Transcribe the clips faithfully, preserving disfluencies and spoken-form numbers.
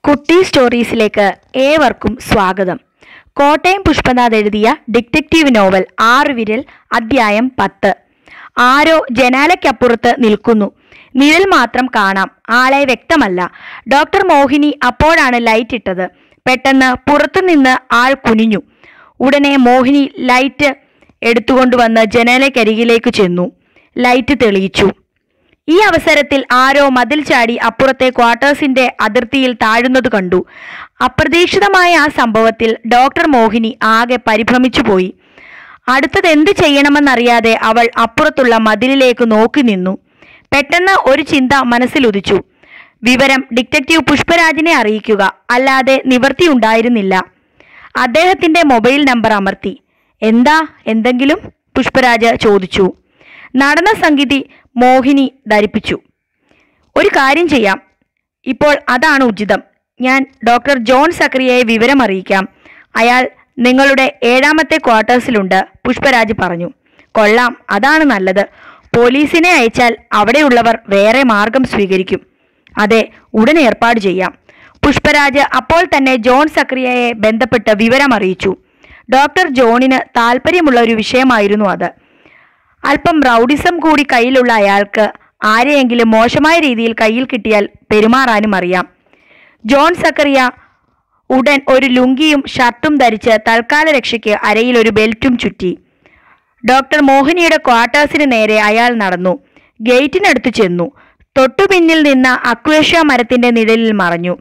കുട്ടി സ്റ്റോറീസിലേക്ക് ഏവർക്കും സ്വാഗതം. കോട്ടയം പുഷ്പനാഥ് എഴുതിയ ഡിറ്റക്റ്റീവ് നോവൽ ആറുവിരൽ അധ്യായം പത്ത്. ആരോ ജനാലയ്ക്കപ്പുറത്ത് നിൽക്കുന്നു. നിഴൽ മാത്രം കാണാം, ആളെ വ്യക്തമല്ല. ഡോക്ടർ മോഹിനി അപ്പോഴാണ് ലൈറ്റ് ഇട്ടത്. പെട്ടെന്ന് പുറത്തുനിന്ന് ആൾ കുനിഞ്ഞു. ഉടനെ മോഹിനി ലൈറ്റ് എടുത്തുകൊണ്ടുവന്ന് ജനാലയ്ക്കരികിലേക്ക് ചെന്നു. ലൈറ്റ് തെളിയിച്ചു. ഈ അവസരത്തിൽ ആരോ മതിൽ ചാടി അപ്പുറത്തെ ക്വാർട്ടേഴ്സിന്റെ അതിർത്തിയിൽ താഴുന്നത് കണ്ടു. അപ്രതീക്ഷിതമായ ആ സംഭവത്തിൽ ഡോക്ടർ മോഹിനി ആകെ പരിഭ്രമിച്ചു പോയി. അടുത്തത് എന്ത് ചെയ്യണമെന്നറിയാതെ അവൾ അപ്പുറത്തുള്ള മതിലിലേക്ക് നോക്കി നിന്നു. പെട്ടെന്ന് ഒരു ചിന്ത മനസ്സിലുദിച്ചു. വിവരം ഡിറ്റക്റ്റീവ് പുഷ്പരാജിനെ അറിയിക്കുക, അല്ലാതെ നിവൃത്തിയുണ്ടായിരുന്നില്ല. അദ്ദേഹത്തിന്റെ മൊബൈൽ നമ്പർ അമർത്തി. എന്താ എന്തെങ്കിലും? പുഷ്പരാജ് ചോദിച്ചു. നടന്ന സംഗതി മോഹിനി ധരിപ്പിച്ചു. ഒരു കാര്യം ചെയ്യാം, ഇപ്പോൾ അതാണ് ഉചിതം. ഞാൻ ഡോക്ടർ ജോൺ സക്രിയയെ വിവരം അറിയിക്കാം. അയാൾ നിങ്ങളുടെ ഏഴാമത്തെ ക്വാർട്ടേഴ്സിലുണ്ട്, പുഷ്പരാജ് പറഞ്ഞു. കൊള്ളാം, അതാണ് നല്ലത്. പോലീസിനെ അയച്ചാൽ അവിടെയുള്ളവർ വേറെ മാർഗം സ്വീകരിക്കും. അതെ, ഉടൻ ഏർപ്പാട് ചെയ്യാം. പുഷ്പരാജ് അപ്പോൾ തന്നെ ജോൺ സക്രിയയെ ബന്ധപ്പെട്ട് വിവരം അറിയിച്ചു. ഡോക്ടർ ജോണിന് താല്പര്യമുള്ള ഒരു വിഷയമായിരുന്നു അത്. അല്പം റൗഡിസം കൂടി കയ്യിലുള്ള അയാൾക്ക് ആരെയെങ്കിലും മോശമായ രീതിയിൽ കയ്യിൽ കിട്ടിയാൽ പെരുമാറാനും അറിയാം. ജോൺ സക്കറിയ ഉടൻ ഒരു ലുങ്കിയും ഷർട്ടും ധരിച്ച് തൽക്കാല രക്ഷയ്ക്ക് അരയിൽ ഒരു ബെൽറ്റും ചുറ്റി. ഡോക്ടർ മോഹിനിയുടെ ക്വാർട്ടേഴ്സിന് നേരെ അയാൾ നടന്നു. ഗേറ്റിനടുത്ത് ചെന്നു. തൊട്ടുപിന്നിൽ നിന്ന അക്വേഷ്യ മരത്തിന്റെ നിഴലിൽ മറഞ്ഞു.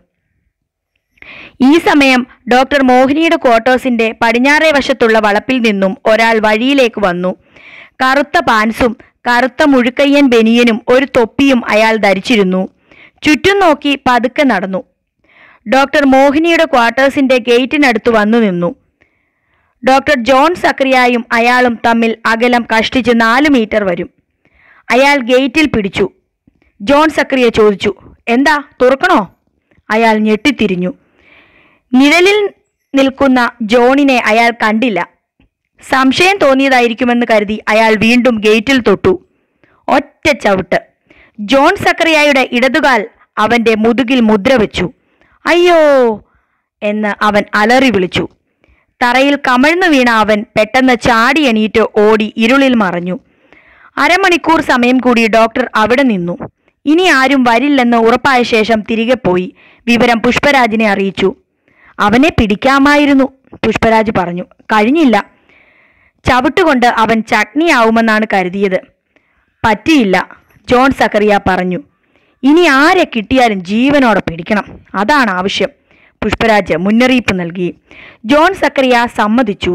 ഈ സമയം ഡോക്ടർ മോഹിനിയുടെ ക്വാർട്ടേഴ്സിന്റെ പടിഞ്ഞാറേ വശത്തുള്ള വളപ്പിൽ നിന്നും ഒരാൾ വഴിയിലേക്ക് വന്നു. കറുത്ത പാൻസും കറുത്ത മുഴുക്കയ്യൻ ബനിയനും ഒരു തൊപ്പിയും അയാൾ ധരിച്ചിരുന്നു. ചുറ്റും നോക്കി പതുക്കെ നടന്നു. ഡോക്ടർ മോഹിനിയുടെ ക്വാർട്ടേഴ്സിന്റെ ഗേറ്റിനടുത്ത് വന്നു നിന്നു. ഡോക്ടർ ജോൺ സക്രിയായും അയാളും തമ്മിൽ അകലം കഷ്ടിച്ച് നാല് മീറ്റർ വരും. അയാൾ ഗേറ്റിൽ പിടിച്ചു. ജോൺ സക്രിയ ചോദിച്ചു, എന്താ, തുറക്കണോ? അയാൾ ഞെട്ടിത്തിരിഞ്ഞു. നിഴലിൽ നിൽക്കുന്ന ജോണിനെ അയാൾ കണ്ടില്ല. സംശയം തോന്നിയതായിരിക്കുമെന്ന് കരുതി അയാൾ വീണ്ടും ഗേറ്റിൽ തൊട്ടു. ഒറ്റ ചവിട്ട്. ജോൺ സക്രിയയുടെ ഇടതുകാൽ അവന്റെ മുതുകിൽ മുദ്ര വെച്ചു. അയ്യോ എന്ന് അവൻ അലറി വിളിച്ചു. തറയിൽ കമഴ്ന്നു വീണ അവൻ പെട്ടെന്ന് ചാടി എണീറ്റ് ഓടി ഇരുളിൽ മറഞ്ഞു. അരമണിക്കൂർ സമയം കൂടി ഡോക്ടർ അവിടെ നിന്നു. ഇനി ആരും വരില്ലെന്ന് ഉറപ്പായ ശേഷം തിരികെ പോയി വിവരം പുഷ്പരാജിനെ അറിയിച്ചു. അവനെ പിടിക്കാമായിരുന്നു, പുഷ്പരാജ് പറഞ്ഞു. കഴിഞ്ഞില്ല. ചവിട്ടുകൊണ്ട് അവൻ ചട്നിയാവുമെന്നാണ് കരുതിയത്. പറ്റിയില്ല, ജോൺ സക്കറിയ പറഞ്ഞു. ഇനി ആരെ കിട്ടിയാലും ജീവനോടെ പിടിക്കണം, അതാണ് ആവശ്യം, പുഷ്പരാജ് മുന്നറിയിപ്പ് നൽകി. ജോൺ സക്കറിയ സമ്മതിച്ചു.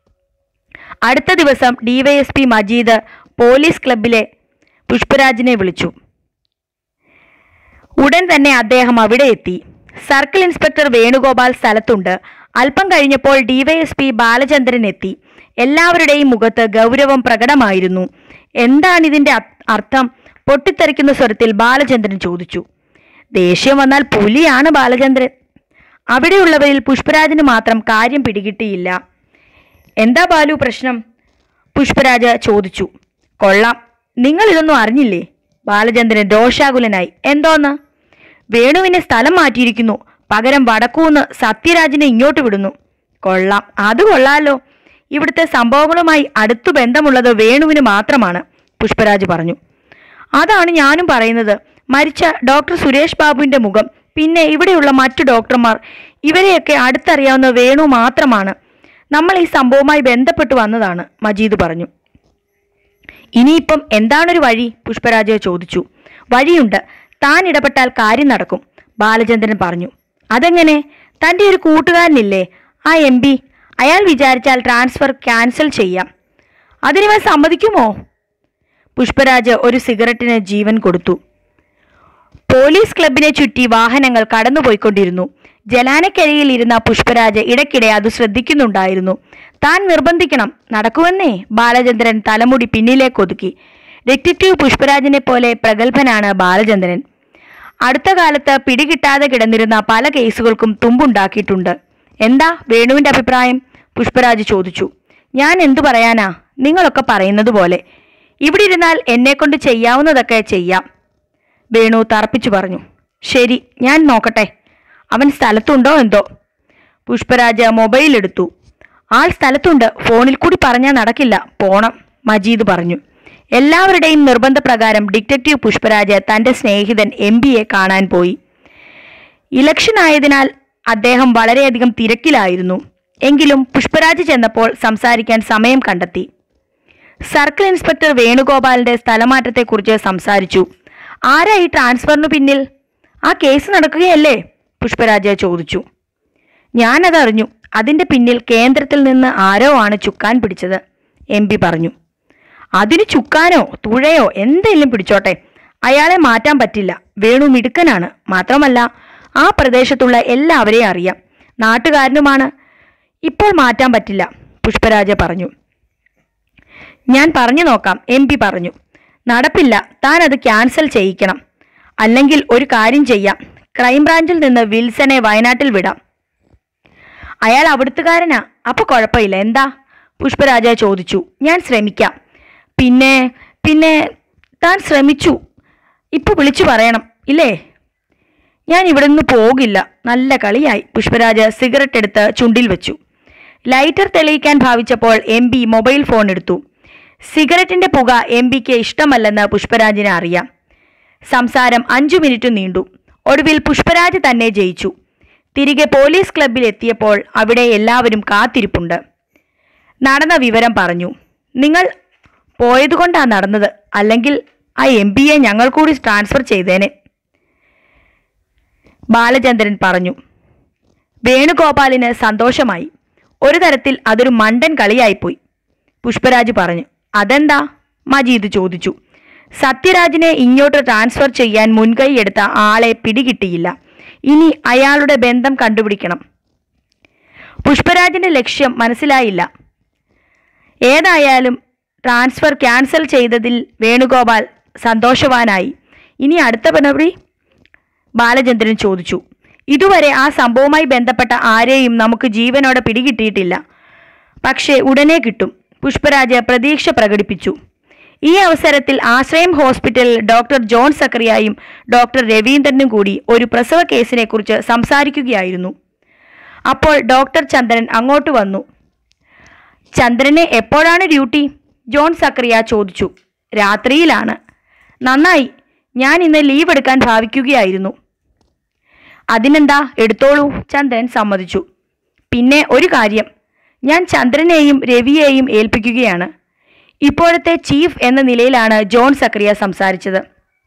അടുത്ത ദിവസം ഡിവൈഎസ്പി മജീദ് പോലീസ് ക്ലബിലെ പുഷ്പരാജിനെ വിളിച്ചു. ഉടൻ തന്നെ അദ്ദേഹം അവിടെ എത്തി. സർക്കിൾ ഇൻസ്പെക്ടർ വേണുഗോപാൽ സ്ഥലത്തുണ്ട്. അല്പം കഴിഞ്ഞപ്പോൾ ഡിവൈഎസ്പി ബാലചന്ദ്രൻ എത്തി. എല്ലാവരുടെയും മുഖത്ത് ഗൗരവം പ്രകടമായിരുന്നു. എന്താണിതിന്റെ അർത്ഥം? പൊട്ടിത്തെറിക്കുന്ന സ്വരത്തിൽ ബാലചന്ദ്രൻ ചോദിച്ചു. ദേഷ്യം വന്നാൽ പുലിയാണ് ബാലചന്ദ്രൻ. അവിടെയുള്ളവരിൽ പുഷ്പരാജിന് മാത്രം കാര്യം പിടികിട്ടിയില്ല. എന്താ ബാലു പ്രശ്നം? പുഷ്പരാജ് ചോദിച്ചു. കൊള്ളാം, നിങ്ങൾ ഇതൊന്നും അറിഞ്ഞില്ലേ? ബാലചന്ദ്രൻ രോഷാകുലനായി. എന്തോന്ന്? വേണുവിനെ സ്ഥലം മാറ്റിയിരിക്കുന്നു. പകരം വടക്കൂന്ന് സത്യരാജിനെ ഇങ്ങോട്ട് വിടുന്നു. കൊള്ളാം, അത് കൊള്ളാലോ. ഇവിടുത്തെ സംഭവങ്ങളുമായി അടുത്തു ബന്ധമുള്ളത് വേണുവിന് മാത്രമാണ്, പുഷ്പരാജ് പറഞ്ഞു. അതാണ് ഞാനും പറയുന്നത്. മരിച്ച ഡോക്ടർ സുരേഷ് ബാബുവിന്റെ മുഖം, പിന്നെ ഇവിടെയുള്ള മറ്റു ഡോക്ടർമാർ, ഇവരെയൊക്കെ അടുത്തറിയാവുന്ന വേണു മാത്രമാണ്. നമ്മൾ ഈ സംഭവവുമായി ബന്ധപ്പെട്ടു വന്നതാണ്, മജീദ് പറഞ്ഞു. ഇനിയിപ്പം എന്താണൊരു വഴി? പുഷ്പരാജ് ചോദിച്ചു. വഴിയുണ്ട്. താൻ ഇടപെട്ടാൽ കാര്യം നടക്കും, ബാലചന്ദ്രൻ പറഞ്ഞു. അതെങ്ങനെ? തൻ്റെ ഒരു കൂട്ടുകാരനില്ലേ, ആ എം പി? അയാൾ വിചാരിച്ചാൽ ട്രാൻസ്ഫർ ക്യാൻസൽ ചെയ്യാം. അതിനിവൻ സമ്മതിക്കുമോ? പുഷ്പരാജ് ഒരു സിഗരറ്റിന് ജീവൻ കൊടുത്തു. പോലീസ് ക്ലബിനെ ചുറ്റി വാഹനങ്ങൾ കടന്നുപോയിക്കൊണ്ടിരുന്നു. ജലാനക്കരിയിൽ ഇരുന്ന പുഷ്പരാജ് ഇടയ്ക്കിടെ അത് ശ്രദ്ധിക്കുന്നുണ്ടായിരുന്നു. താൻ നിർബന്ധിക്കണം, നടക്കുമെന്നേ. ബാലചന്ദ്രൻ തലമുടി പിന്നിലേക്ക് ഒതുക്കി. ഡിറ്റക്റ്റീവ് പുഷ്പരാജിനെ പോലെ പ്രഗത്ഭനാണ് ബാലചന്ദ്രൻ. അടുത്ത കാലത്ത് പിടികിട്ടാതെ കിടന്നിരുന്ന പല കേസുകൾക്കും തുമ്പുണ്ടാക്കിയിട്ടുണ്ട്. എന്താ വേണുവിന്റെ അഭിപ്രായം? പുഷ്പരാജ് ചോദിച്ചു. ഞാൻ എന്തു പറയാനാ, നിങ്ങളൊക്കെ പറയുന്നത് പോലെ. ഇവിടെ ഇരുന്നാൽ എന്നെ കൊണ്ട് ചെയ്യാവുന്നതൊക്കെ ചെയ്യാം, വേണു തറപ്പിച്ചു പറഞ്ഞു. ശരി, ഞാൻ നോക്കട്ടെ. അവൻ സ്ഥലത്തുണ്ടോ എന്തോ? പുഷ്പരാജ മൊബൈൽ എടുത്തു. ആൾ സ്ഥലത്തുണ്ട്, ഫോണിൽ കൂടി പറഞ്ഞാൽ നടക്കില്ല, പോണം, മജീദ് പറഞ്ഞു. എല്ലാവരുടെയും നിർബന്ധപ്രകാരം ഡിറ്റക്റ്റീവ് പുഷ്പരാജ് തന്റെ സ്നേഹിതൻ എം പിയെ കാണാൻ പോയി. ഇലക്ഷൻ ആയതിനാൽ അദ്ദേഹം വളരെയധികം തിരക്കിലായിരുന്നു. എങ്കിലും പുഷ്പരാജ് ചെന്നപ്പോൾ സംസാരിക്കാൻ സമയം കണ്ടെത്തി. സർക്കിൾ ഇൻസ്പെക്ടർ വേണുഗോപാലിന്റെ സ്ഥലമാറ്റത്തെക്കുറിച്ച് സംസാരിച്ചു. ആരാ ഈ ട്രാൻസ്ഫറിനു പിന്നിൽ? ആ കേസ് നടക്കുകയല്ലേ? പുഷ്പരാജ ചോദിച്ചു. ഞാനതറിഞ്ഞു. അതിന്റെ പിന്നിൽ കേന്ദ്രത്തിൽ നിന്ന് ആരോ ആണ് ചുക്കാൻ പിടിച്ചത്, എം പി പറഞ്ഞു. അതിന് ചുക്കാനോ തുഴയോ എന്തെങ്കിലും പിടിച്ചോട്ടെ, അയാളെ മാറ്റാൻ പറ്റില്ല. വേണു മിടുക്കനാണ്. മാത്രമല്ല ആ പ്രദേശത്തുള്ള എല്ലാവരെയും അറിയാം, നാട്ടുകാരനുമാണ്. ഇപ്പോൾ മാറ്റാൻ പറ്റില്ല, പുഷ്പരാജ പറഞ്ഞു. ഞാൻ പറഞ്ഞു നോക്കാം, എം പി പറഞ്ഞു. നടപ്പില്ല, താൻ അത് ക്യാൻസൽ ചെയ്യിക്കണം. അല്ലെങ്കിൽ ഒരു കാര്യം ചെയ്യാം, ക്രൈംബ്രാഞ്ചിൽ നിന്ന് വിൽസനെ വയനാട്ടിൽ വിടാം. അയാൾ അവിടുത്തുകാരനാ, അപ്പൊ കുഴപ്പമില്ല. എന്താ? പുഷ്പരാജ ചോദിച്ചു. ഞാൻ ശ്രമിക്കാം. പിന്നെ പിന്നെ താൻ ശ്രമിച്ചു, ഇപ്പൊ വിളിച്ചു പറയണം ഇല്ലേ? ഞാൻ ഇവിടെ നിന്ന് പോകില്ല. നല്ല കളിയായി. പുഷ്പരാജ സിഗരറ്റ് എടുത്ത് ചുണ്ടിൽ വെച്ചു. ലൈറ്റർ തെളിയിക്കാൻ ഭാവിച്ചപ്പോൾ എം പി മൊബൈൽ ഫോൺ എടുത്തു. സിഗരറ്റിന്റെ പുക എം പിക്ക് ഇഷ്ടമല്ലെന്ന് പുഷ്പരാജിന് അറിയാം. സംസാരം അഞ്ചു മിനിറ്റ് നീണ്ടു. ഒടുവിൽ പുഷ്പരാജ് തന്നെ ജയിച്ചു. തിരികെ പോലീസ് ക്ലബിൽ എത്തിയപ്പോൾ അവിടെ എല്ലാവരും കാത്തിരിപ്പുണ്ട്. നടന്ന വിവരം പറഞ്ഞു. നിങ്ങൾ പോയതുകൊണ്ടാ നടന്നത്, അല്ലെങ്കിൽ ആ എം പിയെ ഞങ്ങൾ കൂടി ട്രാൻസ്ഫർ ചെയ്തേനെ, ബാലചന്ദ്രൻ പറഞ്ഞു. വേണുഗോപാലിന് സന്തോഷമായി. ഒരു തരത്തിൽ അതൊരു മണ്ടൻ കളിയായിപ്പോയി, പുഷ്പരാജ് പറഞ്ഞു. അതെന്താ? മജീദ് ചോദിച്ചു. സത്യരാജിനെ ഇങ്ങോട്ട് ട്രാൻസ്ഫർ ചെയ്യാൻ മുൻകൈ എടുത്ത ആളെ പിടികിട്ടിയില്ല. ഇനി അയാളുടെ ബന്ധം കണ്ടുപിടിക്കണം. പുഷ്പരാജിന്റെ ലക്ഷ്യം മനസ്സിലായില്ല. ഏതായാലും ട്രാൻസ്ഫർ ക്യാൻസൽ ചെയ്തതിൽ വേണുഗോപാൽ സന്തോഷവാനായി. ഇനി അടുത്ത നടപടി? ബാലചന്ദ്രൻ ചോദിച്ചു. ഇതുവരെ ആ സംഭവവുമായി ബന്ധപ്പെട്ട ആരെയും നമുക്ക് ജീവനോടെ പിടികിട്ടിയിട്ടില്ല. പക്ഷേ ഉടനെ കിട്ടും, പുഷ്പരാജ് പ്രതീക്ഷ പ്രകടിപ്പിച്ചു. ഈ അവസരത്തിൽ ആശ്രയം ഹോസ്പിറ്റലിൽ ഡോക്ടർ ജോൺ സക്കറിയായും ഡോക്ടർ രവീന്ദ്രനും കൂടി ഒരു പ്രസവ കേസിനെ കുറിച്ച് സംസാരിക്കുകയായിരുന്നു. അപ്പോൾ ഡോക്ടർ ചന്ദ്രൻ അങ്ങോട്ട് വന്നു. ചന്ദ്രന് എപ്പോഴാണ് ഡ്യൂട്ടി? ജോൺ സക്കറിയ ചോദിച്ചു. രാത്രിയിലാണ്. നന്നായി, ഞാൻ ഇന്ന് ലീവ് എടുക്കാൻ ഭാവിക്കുകയായിരുന്നു. അതിനെന്താ, എടുത്തോളൂ, ചന്ദ്രൻ സമ്മതിച്ചു. പിന്നെ ഒരു കാര്യം, ഞാൻ ചന്ദ്രനെയും രവിയെയും ഏൽപ്പിക്കുകയാണ്. ഇപ്പോഴത്തെ ചീഫ് എന്ന നിലയിലാണ് ജോൺ സക്കറിയ സംസാരിച്ചത്.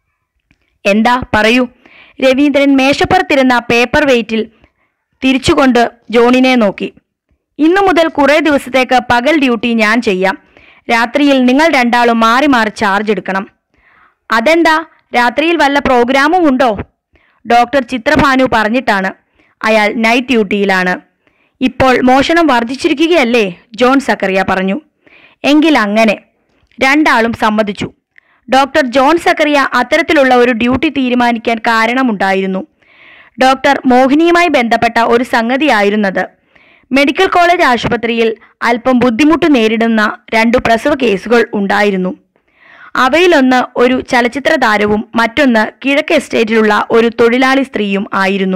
എന്താ, പറയൂ. രവീന്ദ്രൻ മേശപ്പുറത്തിരുന്ന പേപ്പർ വെയിറ്റിൽ തിരിച്ചുകൊണ്ട് ജോണിനെ നോക്കി. ഇന്നു മുതൽ കുറേ ദിവസത്തേക്ക് പകൽ ഡ്യൂട്ടി ഞാൻ ചെയ്യാം. രാത്രിയിൽ നിങ്ങൾ രണ്ടാളും മാറി മാറി ചാർജ് എടുക്കണം. അതെന്താ, രാത്രിയിൽ വല്ല പ്രോഗ്രാമും ഉണ്ടോ? ഡോക്ടർ ചിത്രഭാനു പറഞ്ഞിട്ടാണ്. അയാൾ നൈറ്റ് ഡ്യൂട്ടിയിലാണ്. ഇപ്പോൾ മോഷണം വർദ്ധിച്ചിരിക്കുകയല്ലേ? ജോൺ സക്കറിയ പറഞ്ഞു. എങ്കിൽ അങ്ങനെ. രണ്ടാളും സമ്മതിച്ചു. ഡോക്ടർ ജോൺ സക്കറിയ അത്തരത്തിലുള്ള ഒരു ഡ്യൂട്ടി തീരുമാനിക്കാൻ കാരണമുണ്ടായിരുന്നു. ഡോക്ടർ മോഹിനിയുമായി ബന്ധപ്പെട്ട ഒരു സംഗതിയായിരുന്നത്. മെഡിക്കൽ കോളേജ് ആശുപത്രിയിൽ അല്പം ബുദ്ധിമുട്ട് നേരിടുന്ന രണ്ടു പ്രസവ കേസുകൾ ഉണ്ടായിരുന്നു. അവയിലൊന്ന് ഒരു ചലച്ചിത്ര താരവും മറ്റൊന്ന് കിഴക്ക് എസ്റ്റേറ്റിലുള്ള ഒരു തൊഴിലാളി സ്ത്രീയും ആയിരുന്നു.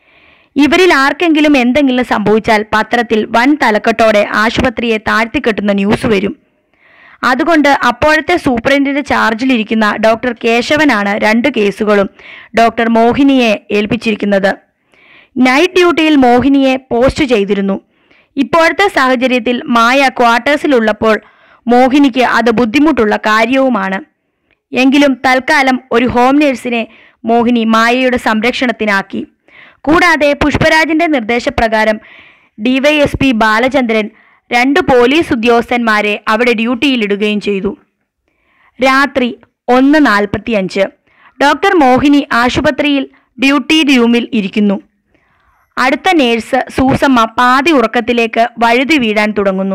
ഇവരിൽ ആർക്കെങ്കിലും എന്തെങ്കിലും സംഭവിച്ചാൽ പത്രത്തിൽ വൻ തലക്കെട്ടോടെ ആശുപത്രിയെ താഴ്ത്തിക്കെട്ടുന്ന ന്യൂസ് വരും. അതുകൊണ്ട് അപ്പോഴത്തെ സൂപ്രണ്ടിന്റെ ചാർജിലിരിക്കുന്ന ഡോക്ടർ കേശവനാണ് രണ്ട് കേസുകളും ഡോക്ടർ മോഹിനിയെ ഏൽപ്പിച്ചിരിക്കുന്നത്. നൈറ്റ് ഡ്യൂട്ടിയിൽ മോഹിനിയെ പോസ്റ്റ് ചെയ്തിരുന്നു. ഇപ്പോഴത്തെ സാഹചര്യത്തിൽ മായ ക്വാർട്ടേഴ്സിലുള്ളപ്പോൾ മോഹിനിക്ക് അത് ബുദ്ധിമുട്ടുള്ള കാര്യവുമാണ്. എങ്കിലും തൽക്കാലം ഒരു ഹോം നേഴ്സിനെ മോഹിനി മായയുടെ സംരക്ഷണത്തിനാക്കി. കൂടാതെ പുഷ്പരാജിന്റെ നിർദ്ദേശപ്രകാരം ഡിവൈഎസ്പി ബാലചന്ദ്രൻ രണ്ട് പോലീസ് ഉദ്യോഗസ്ഥന്മാരെ അവിടെ ഡ്യൂട്ടിയിലിടുകയും ചെയ്തു. രാത്രി ഒന്ന് നാൽപ്പത്തി അഞ്ച്. ഡോക്ടർ മോഹിനി ആശുപത്രിയിൽ ഡ്യൂട്ടി റൂമിൽ ഇരിക്കുന്നു. അടുത്ത നേഴ്സ് സൂസമ്മ പാതി ഉറക്കത്തിലേക്ക് വഴുതി വീഴാൻ തുടങ്ങുന്നു.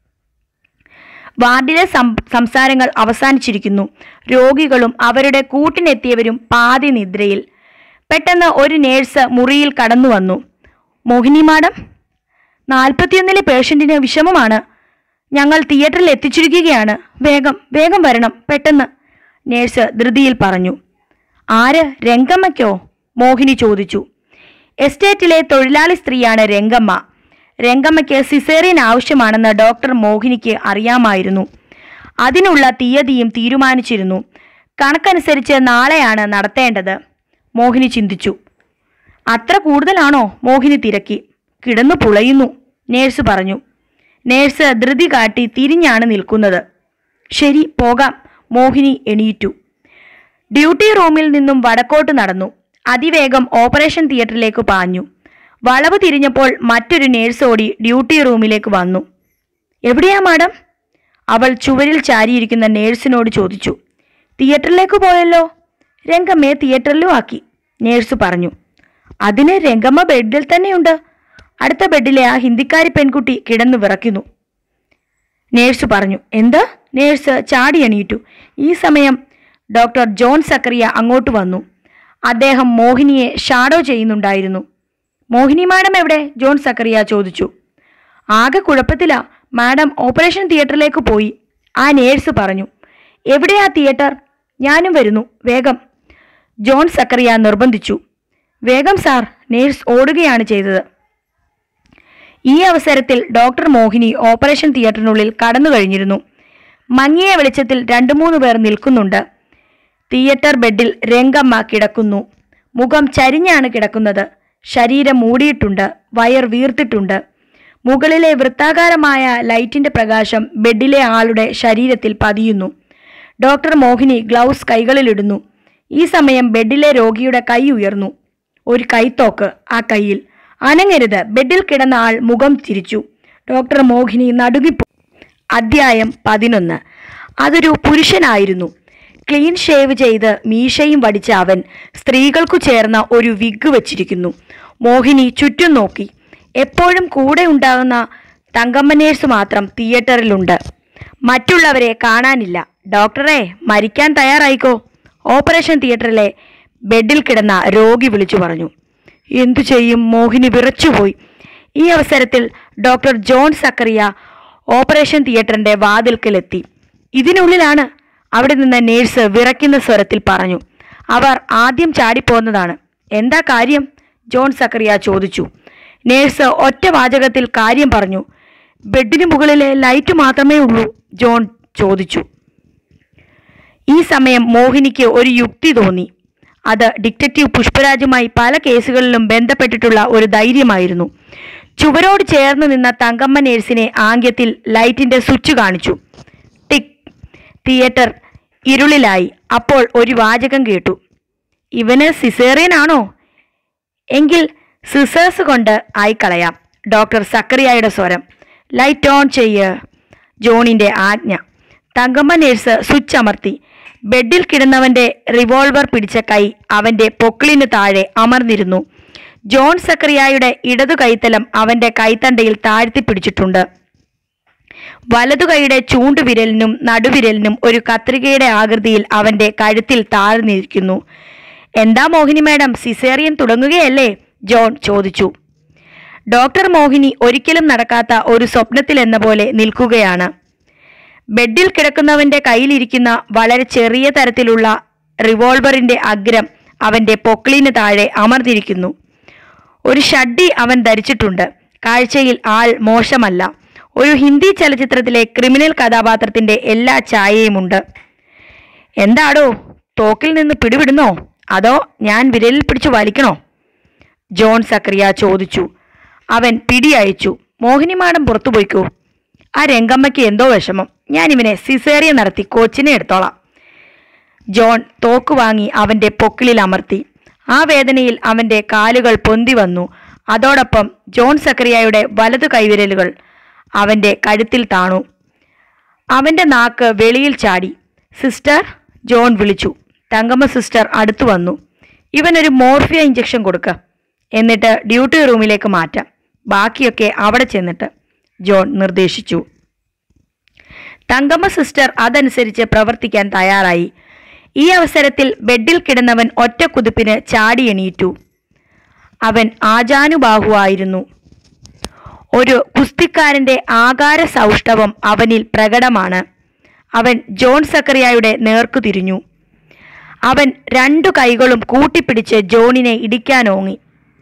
വാർഡിലെ സംസാരങ്ങൾ അവസാനിച്ചിരിക്കുന്നു. രോഗികളും അവരുടെ കൂട്ടിനെത്തിയവരും പാതി നിദ്രയിൽ. പെട്ടെന്ന് ഒരു നേഴ്സ് മുറിയിൽ കടന്നു വന്നു. മോഹിനി മാഡം, നാൽപ്പത്തിയൊന്നിലെ പേഷ്യന്റിന് വിഷമമാണ്. ഞങ്ങൾ തിയേറ്ററിൽ എത്തിച്ചിരിക്കുകയാണ്. വേഗം വേഗം വരണം, പെട്ടെന്ന്, നേഴ്സ് ധൃതിയിൽ പറഞ്ഞു. ആര്? രംഗമ്മയ്ക്കോ? മോഹിനി ചോദിച്ചു. എസ്റ്റേറ്റിലെ തൊഴിലാളി സ്ത്രീയാണ് രംഗമ്മ. രംഗമ്മയ്ക്ക് സിസേറിയൻ ആവശ്യമാണെന്ന് ഡോക്ടർ മോഹിനിക്ക് അറിയാമായിരുന്നു. അതിനുള്ള തീയതിയും തീരുമാനിച്ചിരുന്നു. കണക്കനുസരിച്ച് നാളെയാണ് നടത്തേണ്ടത്. മോഹിനി ചിന്തിച്ചു. അത്ര കൂടുതലാണോ? മോഹിനി തിരക്കി. കിടന്നു പുളയുന്നു, നേഴ്സ് പറഞ്ഞു. നേഴ്സ് ധൃതി കാട്ടി തിരിഞ്ഞാണ് നിൽക്കുന്നത്. ശരി, പോകാം. മോഹിനി എണീറ്റു. ഡ്യൂട്ടി റൂമിൽ നിന്നും വടക്കോട്ട് നടന്നു. അതിവേഗം ഓപ്പറേഷൻ തിയേറ്ററിലേക്ക് പാഞ്ഞു. വളവ് തിരിഞ്ഞപ്പോൾ മറ്റൊരു നേഴ്സ് ഓടി ഡ്യൂട്ടി റൂമിലേക്ക് വന്നു. എവിടെയാ മാഡം? അവൾ ചുവരിൽ ചാരിയിരിക്കുന്ന നേഴ്സിനോട് ചോദിച്ചു. തിയേറ്ററിലേക്ക് പോയല്ലോ. രംഗമ്മയെ തിയേറ്ററിലും ആക്കി, നേഴ്സ് പറഞ്ഞു. അതിന് രംഗമ്മ ബെഡിൽ തന്നെയുണ്ട്. അടുത്ത ബെഡിലെ ആ ഹിന്ദിക്കാരി പെൺകുട്ടി കിടന്നു വിറയ്ക്കുന്നു, നേഴ്സ് പറഞ്ഞു. എന്ത്? നേഴ്സ് ചാടി എണീറ്റു. ഈ സമയം ഡോക്ടർ ജോൺ സക്കറിയ അങ്ങോട്ട് വന്നു. അദ്ദേഹം മോഹിനിയെ ഷാഡോ ചെയ്യുന്നുണ്ടായിരുന്നു. മോഹിനി മാഡം എവിടെ? ജോൺ സക്കറിയ ചോദിച്ചു. ആകെ കുഴപ്പത്തിലാ മാഡം, ഓപ്പറേഷൻ തിയേറ്ററിലേക്ക് പോയി, ആ നേഴ്സ് പറഞ്ഞു. എവിടെയാ തിയേറ്റർ? ഞാനും വരുന്നു, വേഗം, ജോൺ സക്കറിയ നിർബന്ധിച്ചു. വേഗം സാർ, നേഴ്സ് ഓടുകയാണ് ചെയ്തത്. ഈ അവസരത്തിൽ ഡോക്ടർ മോഹിനി ഓപ്പറേഷൻ തിയേറ്ററിനുള്ളിൽ കടന്നു കഴിഞ്ഞിരുന്നു. മങ്ങിയ വെളിച്ചത്തിൽ രണ്ടു മൂന്ന് പേർ നിൽക്കുന്നുണ്ട്. തിയേറ്റർ ബെഡിൽ രംഗമ്മ കിടക്കുന്നു. മുഖം ചരിഞ്ഞാണ് കിടക്കുന്നത്. ശരീരം മൂടിയിട്ടുണ്ട്, വയർ വീർത്തിട്ടുണ്ട്. മുകളിലെ വൃത്താകാരമായ ലൈറ്റിന്റെ പ്രകാശം ബെഡിലെ ആളുടെ ശരീരത്തിൽ പതിയുന്നു. ഡോക്ടർ മോഹിനി ഗ്ലൗസ് കൈകളിലിടുന്നു. ഈ സമയം ബെഡിലെ രോഗിയുടെ കൈ ഉയർന്നു. ഒരു കൈത്തോക്ക് ആ കൈയിൽ. അനങ്ങരുത്. ബെഡിൽ കിടന്ന ആൾ മുഖം തിരിച്ചു. ഡോക്ടർ മോഹിനി നടുങ്ങിപ്പോ. അധ്യായം പതിനൊന്ന്. അതൊരു പുരുഷനായിരുന്നു. ക്ലീൻ ഷേവ് ചെയ്ത് മീശയും വടിച്ച അവൻ സ്ത്രീകൾക്കു ചേർന്ന ഒരു വിഗ് വച്ചിരിക്കുന്നു. മോഹിനി ചുറ്റും നോക്കി. എപ്പോഴും കൂടെ ഉണ്ടാകുന്ന തങ്കമ്മ നേഴ്സ് മാത്രം തിയേറ്ററിലുണ്ട്. മറ്റുള്ളവരെ കാണാനില്ല. ഡോക്ടറെ, മരിക്കാൻ തയ്യാറായിക്കോ, ഓപ്പറേഷൻ തിയേറ്ററിലെ ബെഡിൽ കിടന്ന രോഗി വിളിച്ചു പറഞ്ഞു. എന്തു ചെയ്യും? മോഹിനി വിറച്ചുപോയി. ഈ അവസരത്തിൽ ഡോക്ടർ ജോൺ സക്കറിയ ഓപ്പറേഷൻ തിയേറ്ററിന്റെ വാതിൽക്കലെത്തി. ഇതിനുള്ളിലാണ്, അവിടെ നിന്ന് നേഴ്സ് വിറയ്ക്കുന്ന സ്വരത്തിൽ പറഞ്ഞു. അവർ ആദ്യം ചാടിപ്പോന്നതാണ്. എന്താ കാര്യം? ജോൺ സക്കറിയ ചോദിച്ചു. നേഴ്സ് ഒറ്റ വാചകത്തിൽ കാര്യം പറഞ്ഞു. ബെഡിന് മുകളിലെ ലൈറ്റ് മാത്രമേ ഉള്ളൂ, ജോൺ ചോദിച്ചു. ഈ സമയം മോഹിനിക്ക് ഒരു യുക്തി തോന്നി. അത് ഡിറ്റക്റ്റീവ് പുഷ്പരാജുമായി പല കേസുകളിലും ബന്ധപ്പെട്ടിട്ടുള്ള ഒരു ധൈര്യമായിരുന്നു. ചുവരോട് ചേർന്ന് നിന്ന തങ്കമ്മ നേഴ്സിനെ ആംഗ്യത്തിൽ ലൈറ്റിന്റെ സ്വിച്ച് കാണിച്ചു. ടിക്. തിയേറ്റർ ഇരുളിലായി. അപ്പോൾ ഒരു വാചകം കേട്ടു. ഇവന് സിസേറിയൻ ആണോ? എങ്കിൽ സിസേഴ്സ് കൊണ്ട് ആയിക്കളയാം. ഡോക്ടർ സക്കറിയായുടെ സ്വരം. ലൈറ്റ് ഓൺ ചെയ്യ്, ജോണിന്റെ ആജ്ഞ. തങ്കമ്മ നേഴ്സ് സ്വിച്ച് അമർത്തി. ബെഡിൽ കിടന്നവന്റെ റിവോൾവർ പിടിച്ച കൈ അവന്റെ പൊക്കിളിന് താഴെ അമർന്നിരുന്നു. ജോൺ സക്കറിയായുടെ ഇടതു കൈത്തലം അവന്റെ കൈത്തണ്ടയിൽ താഴ്ത്തി പിടിച്ചിട്ടുണ്ട്. വലതുകൈയുടെ ചൂണ്ടുവിരലിനും നടുവിരലിനും ഒരു കത്രികയുടെ ആകൃതിയിൽ അവന്റെ കഴുത്തിൽ താഴ്ന്നിരിക്കുന്നു. എന്താ മോഹിനി മാഡം, സിസേറിയൻ തുടങ്ങുകയല്ലേ? ജോൺ ചോദിച്ചു. ഡോക്ടർ മോഹിനി ഒരിക്കലും നടക്കാത്ത ഒരു സ്വപ്നത്തിൽ എന്ന പോലെ നിൽക്കുകയാണ്. ബെഡിൽ കിടക്കുന്നവന്റെ കയ്യിലിരിക്കുന്ന വളരെ ചെറിയ തരത്തിലുള്ള റിവോൾവറിന്റെ അഗ്രം അവന്റെ പൊക്കിളിന് താഴെ അമർന്നിരിക്കുന്നു. ഒരു ഷഡ്ഡി അവൻ ധരിച്ചിട്ടുണ്ട്. കാഴ്ചയിൽ ആൾ മോശമല്ല. ഒരു ഹിന്ദി ചലച്ചിത്രത്തിലെ ക്രിമിനൽ കഥാപാത്രത്തിന്റെ എല്ലാ ഛായയുമുണ്ട്. എന്താടോ, തോക്കിൽ നിന്ന് പിടിവിടുന്നോ അതോ ഞാൻ വിരലിൽ പിടിച്ചു വലിക്കണോ? ജോൺ സക്കറിയ ചോദിച്ചു. അവൻ പിടി അയച്ചു. മോഹിനി മാഡം പുറത്തു പോയിക്കോ. ആ രംഗമ്മയ്ക്ക് എന്തോ വിഷമം. ഞാൻ ഇവനെ സിസേറിയൻ നടത്തി കോച്ചിനെ എടുത്തോളാം. ജോൺ തോക്ക് വാങ്ങി അവന്റെ പൊക്കിളിൽ അമർത്തി. ആ വേദനയിൽ അവന്റെ കാലുകൾ പൊന്തി വന്നു. അതോടൊപ്പം ജോൺ സക്കറിയയുടെ വലതു കൈവിരലുകൾ അവന്റെ കഴുത്തിൽ താണു. അവന്റെ നാക്ക് വെളിയിൽ ചാടി. സിസ്റ്റർ, ജോൺ വിളിച്ചു. തങ്കമ്മ സിസ്റ്റർ അടുത്തു വന്നു. ഇവനൊരു മോർഫിയ ഇഞ്ചക്ഷൻ കൊടുക്ക, എന്നിട്ട് ഡ്യൂട്ടി റൂമിലേക്ക് മാറ്റാം. ബാക്കിയൊക്കെ അവിടെ ചെന്നിട്ട്, ജോൺ നിർദ്ദേശിച്ചു. തങ്കമ്മ സിസ്റ്റർ അതനുസരിച്ച് പ്രവർത്തിക്കാൻ തയ്യാറായി. ഈ അവസരത്തിൽ ബെഡിൽ കിടന്നവൻ ഒറ്റ കുതിപ്പിന് ചാടി എണീറ്റു. അവൻ ആജാനുബാഹുവായിരുന്നു. ഒരു കുസ്തിക്കാരന്റെ ആകാര സൗഷ്ഠവം അവനിൽ പ്രകടമാണ്. അവൻ ജോൺ സക്കറിയായുടെ നേർക്കു തിരിഞ്ഞു. അവൻ രണ്ടു കൈകളും കൂട്ടിപ്പിടിച്ച് ജോണിനെ ഇടിക്കാനോങ്ങി.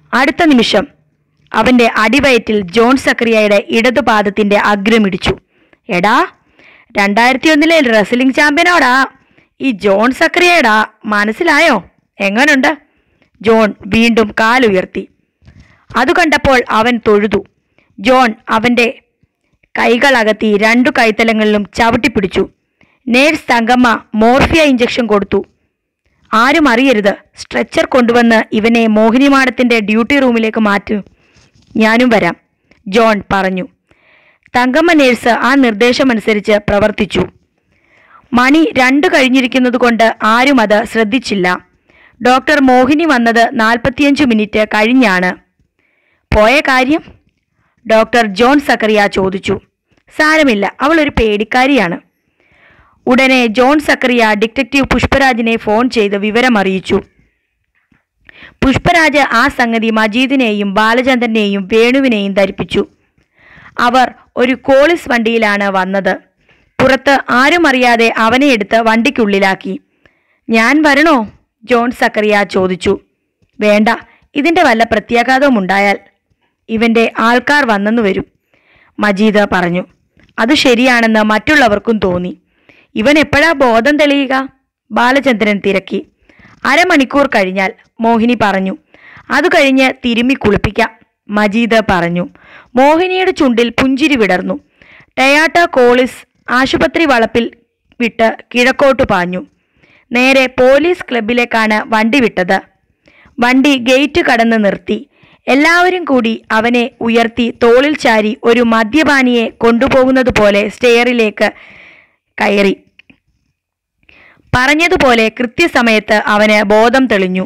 അടുത്ത നിമിഷം അവന്റെ അടിവയറ്റിൽ ജോൺ സക്കറിയയുടെ ഇടതുപാദത്തിന്റെ അഗ്രമിടിച്ചു. എടാ, രണ്ടായിരത്തി ഒന്നിലെ റെസ്ലിംഗ് ചാമ്പ്യനോടാ ഈ ജോൺ സക്കറിയടാ, മനസ്സിലായോ? എങ്ങനുണ്ട്? ജോൺ വീണ്ടും കാലുയർത്തി. അത് കണ്ടപ്പോൾ അവൻ തൊഴുതു. ജോൺ അവന്റെ കൈകളകത്തി രണ്ടു കൈത്തലങ്ങളിലും ചവിട്ടിപ്പിടിച്ചു. നേഴ്സ് തങ്കമ്മ മോർഫിയ ഇഞ്ചക്ഷൻ കൊടുത്തു. ആരും അറിയരുത്. സ്ട്രെച്ചർ കൊണ്ടുവന്ന് ഇവനെ മോഹിനിമാടത്തിന്റെ ഡ്യൂട്ടി റൂമിലേക്ക് മാറ്റൂ. ഞാനും വരാം, ജോൺ പറഞ്ഞു. തങ്കമ്മ നേഴ്സ് ആ നിർദ്ദേശമനുസരിച്ച് പ്രവർത്തിച്ചു. മണി രണ്ട് കഴിഞ്ഞിരിക്കുന്നത് കൊണ്ട് ആരും അത് ശ്രദ്ധിച്ചില്ല. ഡോക്ടർ മോഹിനി വന്നത് നാൽപ്പത്തിയഞ്ച് മിനിറ്റ് കഴിഞ്ഞാണ്. പോയ കാര്യം ഡോക്ടർ ജോൺ സക്കറിയ ചോദിച്ചു. സാരമില്ല, അവൾ ഒരു പേടിക്കാരിയാണ്. ഉടനെ ജോൺ സക്കറിയ ഡിറ്റക്റ്റീവ് പുഷ്പരാജിനെ ഫോൺ ചെയ്ത് വിവരമറിയിച്ചു. പുഷ്പരാജ് ആ സംഗതി മജീദിനെയും ബാലചന്ദ്രനെയും വേണുവിനെയും ധരിപ്പിച്ചു. അവർ ഒരു കോളിസ് വണ്ടിയിലാണ് വന്നത്. പുറത്ത് ആരും അറിയാതെ അവനെ എടുത്ത് വണ്ടിക്കുള്ളിലാക്കി. ഞാൻ വരണോ? ജോൺ സക്കറിയ ചോദിച്ചു. വേണ്ട, ഇതിന്റെ വല്ല പ്രത്യാഘാതവും ഉണ്ടായാൽ ഇവന്റെ ആൾക്കാർ വന്നെന്നു വരും, മജീദ് പറഞ്ഞു. അത് ശരിയാണെന്ന് മറ്റുള്ളവർക്കും തോന്നി. ഇവൻ എപ്പോഴാ ബോധം തെളിയുക? ബാലചന്ദ്രൻ തിരക്കി. അരമണിക്കൂർ കഴിഞ്ഞാൽ, മോഹിനി പറഞ്ഞു. അത് കഴിഞ്ഞ് തിരുമ്മി കുളിപ്പിക്കാം, മജീദ് പറഞ്ഞു. മോഹിനിയുടെ ചുണ്ടിൽ പുഞ്ചിരി വിടർന്നു. ടയാട്ട കോളിസ് ആശുപത്രി വളപ്പിൽ വിട്ട് കിഴക്കോട്ട് പാഞ്ഞു. നേരെ പോലീസ് ക്ലബിലേക്കാണ് വണ്ടി വിട്ടത്. വണ്ടി ഗേറ്റ് കടന്ന് നിർത്തി. എല്ലാവരും കൂടി അവനെ ഉയർത്തി തോളിൽ ചാരി ഒരു മദ്യപാനിയെ കൊണ്ടുപോകുന്നത് പോലെ സ്റ്റെയറിലേക്ക് കയറി. പറഞ്ഞതുപോലെ കൃത്യസമയത്ത് അവന് ബോധം തെളിഞ്ഞു.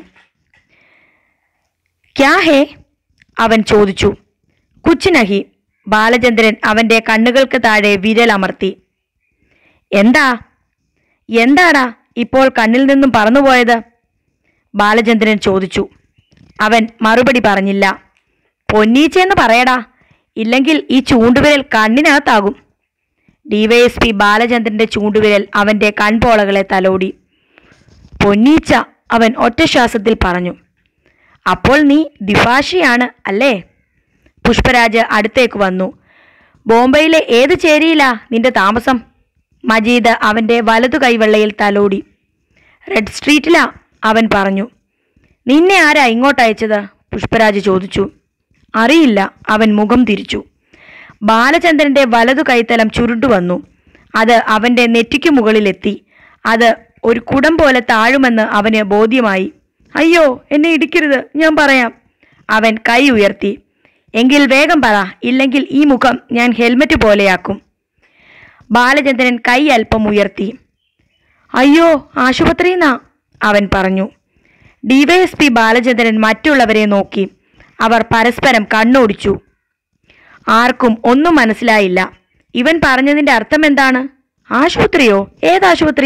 ക്യാ ഹേ? അവൻ ചോദിച്ചു. കുച്ച് നഹി. ബാലചന്ദ്രൻ അവന്റെ കണ്ണുകൾക്ക് താഴെ വിരൽ അമർത്തി. എന്താ എന്താടാ ഇപ്പോൾ കണ്ണിൽ നിന്നും പറന്നുപോയത്? ബാലചന്ദ്രൻ ചോദിച്ചു. അവൻ മറുപടി പറഞ്ഞില്ല. പൊന്നീച്ചെന്ന് പറയടാ, ഇല്ലെങ്കിൽ ഈ ചൂണ്ടുവിരൽ കണ്ണിനകത്താകും. ഡിവൈഎസ്പി ബാലചന്ദ്രന്റെ ചൂണ്ടുവിരൽ അവന്റെ കൺപോളകളെ തലോടി. പൊന്നീച്ച, അവൻ ഒറ്റശ്വാസത്തിൽ പറഞ്ഞു. അപ്പോൾ നീ ദ്വിഭാഷിയാണ് അല്ലേ? പുഷ്പരാജ് അടുത്തേക്ക് വന്നു. ബോംബെയിലെ ഏത് ചേരിയിലാ നിന്റെ താമസം? മജീദ് അവന്റെ വലതു കൈവെള്ളയിൽ തലോടി. റെഡ് സ്ട്രീറ്റിലാ, അവൻ പറഞ്ഞു. നിന്നെ ആരാ ഇങ്ങോട്ട് അയച്ചത്? പുഷ്പരാജ് ചോദിച്ചു. അറിയില്ല, അവൻ മുഖം തിരിച്ചു. ബാലചന്ദ്രന്റെ വലതു കൈത്തലം ചുരുണ്ടുവന്നു. അത് അവന്റെ നെറ്റിക്കു മുകളിലെത്തി. അത് ഒരു കുടം പോലെ താഴുമെന്ന് അവന് ബോധ്യമായി. അയ്യോ, എന്നെ ഇടിക്കരുത്, ഞാൻ പറയാം. അവൻ കൈ ഉയർത്തി. എങ്കിൽ വേഗം പറ, ഇല്ലെങ്കിൽ ഈ മുഖം ഞാൻ ഹെൽമറ്റ് പോലെയാക്കും. ബാലചന്ദ്രൻ കൈ അല്പം ഉയർത്തി. അയ്യോ, ആശുപത്രിന്നാ, അവൻ പറഞ്ഞു. ഡിവൈഎസ്പി ബാലചന്ദ്രൻ മറ്റുള്ളവരെ നോക്കി. അവർ പരസ്പരം കണ്ണോടിച്ചു. ആർക്കും ഒന്നും മനസ്സിലായില്ല. ഇവൻ പറഞ്ഞതിന്റെ അർത്ഥം എന്താണ്? ആശുപത്രിയോ? ഏതാശുപത്രി?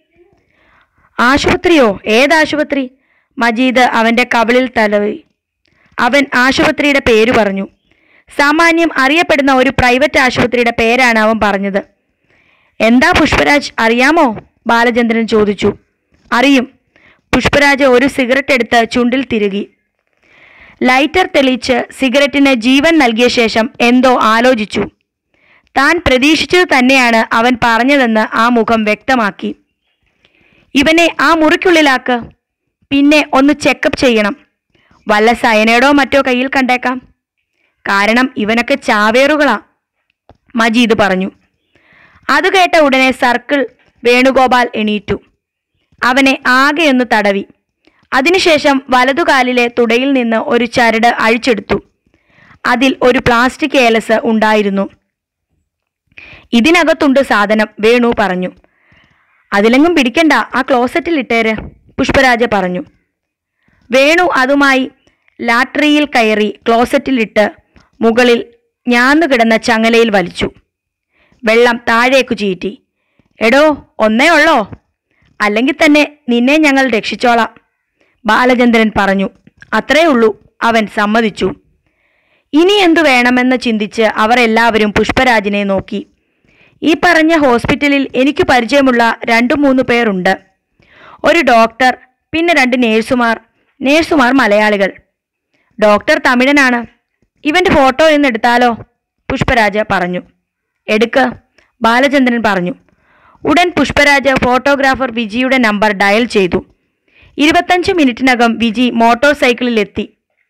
ആശുപത്രിയോ ഏതാശുപത്രി? മജീദ് അവന്റെ കവിളിൽ തലവി. അവൻ ആശുപത്രിയുടെ പേര് പറഞ്ഞു. സാമാന്യം അറിയപ്പെടുന്ന ഒരു പ്രൈവറ്റ് ആശുപത്രിയുടെ പേരാണ് അവൻ പറഞ്ഞത്. എന്താ പുഷ്പരാജ്, അറിയാമോ? ബാലചന്ദ്രൻ ചോദിച്ചു. അറിയും. പുഷ്പരാജ് ഒരു സിഗരറ്റ് എടുത്ത് ചുണ്ടിൽ തിരുകി. ലൈറ്റർ തെളിയിച്ച് സിഗരറ്റിന് ജീവൻ നൽകിയ ശേഷം എന്തോ ആലോചിച്ചു. താൻ പ്രതീക്ഷിച്ചത് തന്നെയാണ് അവൻ പറഞ്ഞതെന്ന് ആ മുഖം വ്യക്തമാക്കി. ഇവനെ ആ മുറിക്കുള്ളിലാക്ക്. പിന്നെ ഒന്ന് ചെക്കപ്പ് ചെയ്യണം. വല്ല സയനൈഡോ മറ്റോ കയ്യിൽ കണ്ടേക്കാം. കാരണം ഇവനൊക്കെ ചാവേറുകളാ, മജീദ് പറഞ്ഞു. അത് കേട്ട ഉടനെ സർക്കിൾ വേണുഗോപാൽ എണീറ്റു. അവനെ ആകെയൊന്ന് തടവി. അതിനുശേഷം വലതുകാലിലെ തുടയിൽ നിന്ന് ഒരു ചരട് അഴിച്ചെടുത്തു. അതിൽ ഒരു പ്ലാസ്റ്റിക് ഏലസ് ഉണ്ടായിരുന്നു. ഇതിനകത്തുണ്ട് സാധനം, വേണു പറഞ്ഞു. അതിലെങ്ങും പിടിക്കണ്ട, ആ ക്ലോസറ്റിൽ ഇട്ടേര്, പുഷ്പരാജ പറഞ്ഞു. വേണു അതുമായി ലാട്രിയിൽ കയറി ക്ലോസറ്റിലിട്ട് മുകളിൽ ഞാന്നു കിടന്ന ചങ്ങലയിൽ വലിച്ചു. വെള്ളം താഴേക്കു ചീറ്റി. എടോ, ഒന്നേ ഉള്ളോ? അല്ലെങ്കിൽ തന്നെ നിന്നെ ഞങ്ങൾ രക്ഷിച്ചോളാം, ബാലചന്ദ്രൻ പറഞ്ഞു. അത്രേ ഉള്ളൂ, അവൻ സമ്മതിച്ചു. ഇനി എന്തു വേണമെന്ന് ചിന്തിച്ച് അവർ എല്ലാവരും പുഷ്പരാജിനെ നോക്കി. ഈ പറഞ്ഞ ഹോസ്പിറ്റലിൽ എനിക്ക് പരിചയമുള്ള രണ്ടു മൂന്ന് പേരുണ്ട്. ഒരു ഡോക്ടർ, പിന്നെ രണ്ട് നേഴ്സുമാർ. നേഴ്സുമാർ മലയാളികൾ. ഡോക്ടർ തമിഴനാണ്. ഇവന്റെ ഫോട്ടോ എന്ന് എടുത്താലോ? പുഷ്പരാജ പറഞ്ഞു. എടുക്ക്, ബാലചന്ദ്രൻ പറഞ്ഞു. ഉടൻ പുഷ്പരാജ ഫോട്ടോഗ്രാഫർ വിജിയുടെ നമ്പർ ഡയൽ ചെയ്തു. ഇരുപത്തഞ്ച് മിനിറ്റിനകം വിജി മോട്ടോർ സൈക്കിളിലെത്തി.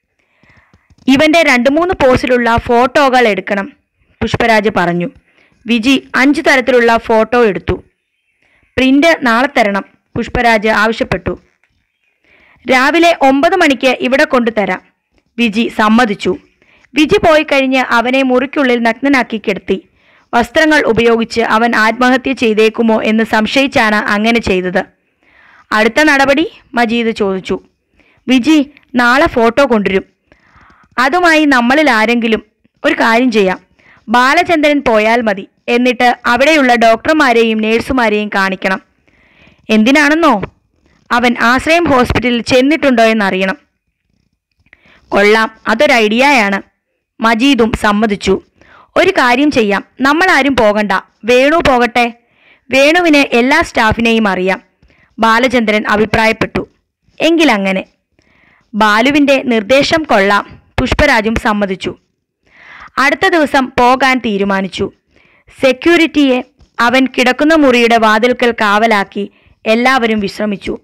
ഇവന്റെ രണ്ട് മൂന്ന് പോസിലുള്ള ഫോട്ടോകൾ എടുക്കണം, പുഷ്പരാജ പറഞ്ഞു. വിജി അഞ്ചു തരത്തിലുള്ള ഫോട്ടോ എടുത്തു. പ്രിന്റ് നാളെ തരണം, പുഷ്പരാജ ആവശ്യപ്പെട്ടു. രാവിലെ ഒമ്പത് മണിക്ക് ഇവിടെ കൊണ്ടുതരാം, വിജി സമ്മതിച്ചു. വിജി പോയി കഴിഞ്ഞ് അവനെ മുറിക്കുള്ളിൽ നഗ്നനാക്കി കിടത്തി. വസ്ത്രങ്ങൾ ഉപയോഗിച്ച് അവൻ ആത്മഹത്യ ചെയ്തേക്കുമോ എന്ന് സംശയിച്ചാണ് അങ്ങനെ ചെയ്തത്. അടുത്ത നടപടി, മജീദ് ചോദിച്ചു. വിജി നാളെ ഫോട്ടോ കൊണ്ടുവരും. അതുമായി നമ്മളിൽ ആരെങ്കിലും ഒരു കാര്യം ചെയ്യാം. ബാലചന്ദ്രൻ പോയാൽ മതി. എന്നിട്ട് അവിടെയുള്ള ഡോക്ടർമാരെയും നേഴ്സുമാരെയും കാണിക്കണം. എന്തിനാണെന്നോ? അവൻ ആശ്രയം ഹോസ്പിറ്റലിൽ ചെന്നിട്ടുണ്ടോ എന്നറിയണം. കൊള്ളാം, അതൊരു ഐഡിയയാണ്, മജീദും സമ്മതിച്ചു. ഒരു കാര്യം ചെയ്യാം, നമ്മളാരും പോകണ്ട, വേണു പോകട്ടെ. വേണുവിന് എല്ലാ സ്റ്റാഫിനെയും അറിയാം, ബാലചന്ദ്രൻ അഭിപ്രായപ്പെട്ടു. എങ്കിലങ്ങനെ. ബാലുവിൻ്റെ നിർദ്ദേശം കൊള്ളാം, പുഷ്പരാജും സമ്മതിച്ചു. അടുത്ത ദിവസം പോകാൻ തീരുമാനിച്ചു. സെക്യൂരിറ്റിയെ അവൻ കിടക്കുന്ന മുറിയുടെ വാതിൽക്കൽ കാവലാക്കി എല്ലാവരും വിശ്രമിച്ചു.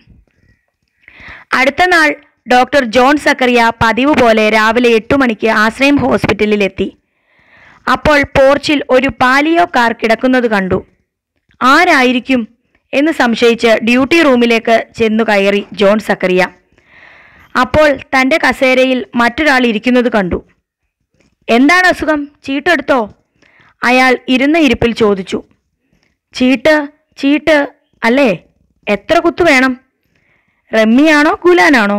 അടുത്ത നാൾ ഡോക്ടർ ജോൺ സക്കറിയ പതിവ് പോലെ രാവിലെ എട്ടു മണിക്ക് ആശ്രയം ഹോസ്പിറ്റലിലെത്തി. അപ്പോൾ പോർച്ചിൽ ഒരു പാലിയോ കാർ കിടക്കുന്നത് കണ്ടു. ആരായിരിക്കും എന്ന് സംശയിച്ച് ഡ്യൂട്ടി റൂമിലേക്ക് ചെന്നു കയറി ജോൺ സക്കറിയ. അപ്പോൾ തൻ്റെ കസേരയിൽ മറ്റൊരാൾ ഇരിക്കുന്നത് കണ്ടു. എന്താണ് അസുഖം? ചീട്ടെടുത്തോ? അയാൾ ഇരുന്ന ഇരിപ്പിൽ ചോദിച്ചു. ചീട്ട് ചീട്ട് അല്ലേ? എത്ര കുത്തു വേണം? റമ്മിയാണോ ഗുലാനാണോ?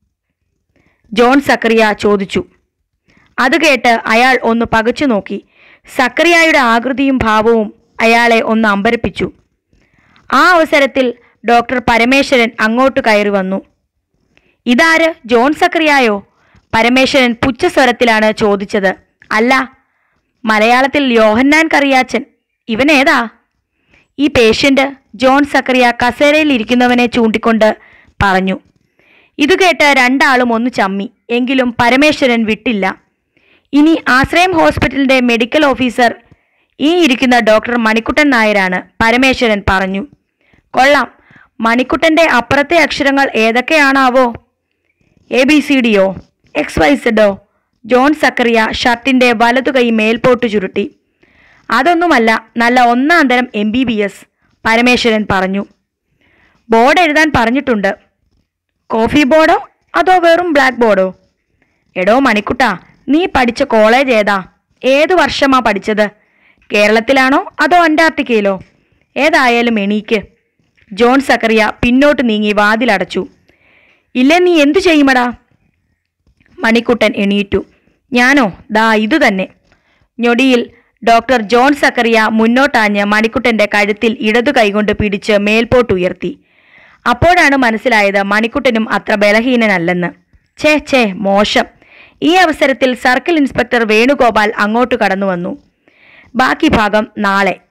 ജോൺ സക്കറിയ ചോദിച്ചു. അത് കേട്ട് അയാൾ ഒന്ന് പകച്ചു നോക്കി. സക്കറിയായുടെ ആകൃതിയും ഭാവവും അയാളെ ഒന്ന് അമ്പരപ്പിച്ചു. ആ അവസരത്തിൽ ഡോക്ടർ പരമേശ്വരൻ അങ്ങോട്ട് കയറി വന്നു. ഇതാര്, ജോൺ സക്കറിയായോ? പരമേശ്വരൻ പുച്ഛസ്വരത്തിലാണ് ചോദിച്ചത്. അല്ല, മലയാളത്തിൽ യോഹന്നാൻ കറിയാച്ചൻ. ഇവനേതാ? ഈ പേഷ്യൻ്റ്, ജോൺ സക്കറിയ കസേരയിൽ ഇരിക്കുന്നവനെ ചൂണ്ടിക്കൊണ്ട് പറഞ്ഞു. ഇതുകേട്ട് രണ്ടാളും ഒന്ന് ചമ്മി. എങ്കിലും പരമേശ്വരൻ വിട്ടില്ല. ഇനി ആശ്രയം ഹോസ്പിറ്റലിൻ്റെ മെഡിക്കൽ ഓഫീസർ ഈ ഇരിക്കുന്ന ഡോക്ടർ മണിക്കുട്ടൻ നായരാണ്, പരമേശ്വരൻ പറഞ്ഞു. കൊള്ളാം, മണിക്കുട്ടൻ്റെ അപ്പുറത്തെ അക്ഷരങ്ങൾ ഏതൊക്കെയാണാവോ? എ ബി സി ഡിയോ എക്സ് വൈ സെഡോ? ജോൺ സക്കറിയ ഷർട്ടിൻ്റെ വലതു കൈ മേൽപോട്ട് ചുരുട്ടി. അതൊന്നുമല്ല, നല്ല ഒന്നാം തരം M B B S, Parameswaran പറഞ്ഞു. ബോർഡ് എഴുതാൻ പറഞ്ഞിട്ടുണ്ട്. കോഫി ബോർഡോ അതോ വെറും ബ്ലാക്ക് ബോർഡോ? എടോ മണിക്കുട്ടാ, നീ പഠിച്ച കോളേജ് ഏതാ? ഏതു വർഷമാ പഠിച്ചത്? കേരളത്തിലാണോ അതോ അന്റാർട്ടിക്കയിലോ? ഏതായാലും എണീക്ക്. ജോൺ സക്കറിയ പിന്നോട്ട് നീങ്ങി വാതിലടച്ചു. ഇല്ലേ, നീ എന്തു ചെയ്യുമടാ? മണിക്കുട്ടൻ എണീറ്റു. ഞാനോ? ദാ ഇതു തന്നെ. ഞൊടിയിൽ ഡോക്ടർ ജോൺ സക്കറിയ മുന്നോട്ടാഞ്ഞ് മണിക്കുട്ടൻ്റെ കഴുത്തിൽ ഇടതു കൈകൊണ്ട് പിടിച്ച് മേൽപോട്ടുയർത്തി. അപ്പോഴാണ് മനസ്സിലായത് മണിക്കുട്ടനും അത്ര ബലഹീനനല്ലെന്ന്. ഛേ ഛേ, മോശം. ഈ അവസരത്തിൽ സർക്കിൾ ഇൻസ്പെക്ടർ വേണുഗോപാൽ അങ്ങോട്ട് കടന്നു വന്നു. ബാക്കി ഭാഗം നാളെ.